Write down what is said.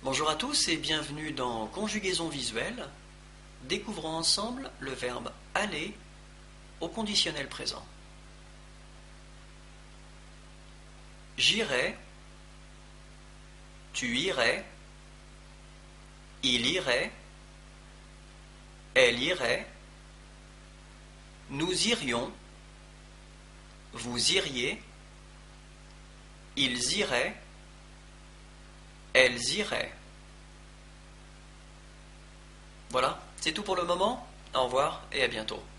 Bonjour à tous et bienvenue dans Conjugaison visuelle. Découvrons ensemble le verbe aller au conditionnel présent. J'irai, tu irais, il irait, elle irait, nous irions, vous iriez, ils iraient, elles iraient. Voilà, c'est tout pour le moment. Au revoir et à bientôt.